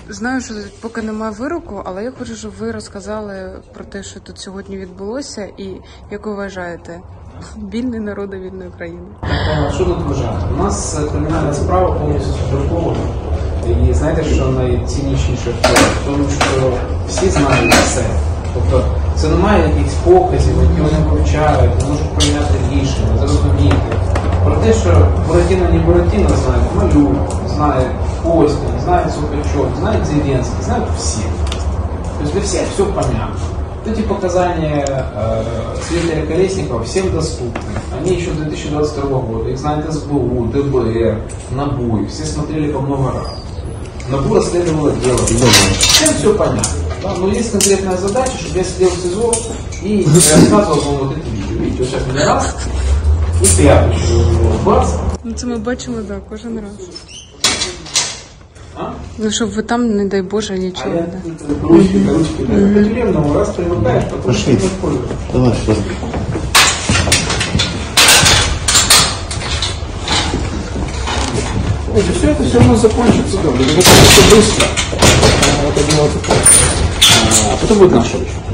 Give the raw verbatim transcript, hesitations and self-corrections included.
Знаю, що поки немає вироку, але я хочу, щоб ви розказали про те, що тут сьогодні відбулося, і як ви вважаєте, вільний народ, вільної України. Що тут вважати? У нас кримінальна справа повністю сфабрикована. І знаєте, що найціннішіше в тому, що всі знають все. Тобто це немає якихось показів, які вони вивчають, не можуть прийняти рішення, зрозуміти. Про те, що Буратіно не Буратіно знають Малюк, знають Костін, знають Сухачов, знають Зеленский, знають всі. Тобто для всех все понятно. Эти показания э, свидетеля Колесникова всем доступны. Они еще две тысячи двадцать второго года. Их знает эс бэ у, дэ бэ эр, НАБУ. Все смотрели по много раз. НАБУ расследовало дело. Всем все понятно. Да? Но есть конкретная задача, чтобы я сидел в СИЗО и рассказывал вам вот эти видео. Видите, вот сейчас мне раз и пятый. Бац. Ну це ми бачили, да, кожен раз. А? Ну, щоб ви там, не дай Боже, нічого. А я да. ручки, mm-hmm. ручки, да. Mm-hmm. По тюремному раз привыкаешь, потом что не используешь. Давай, что? Видите, все это все равно закончится, да. Это все быстро. Это делается просто. А потом будет наша очередь.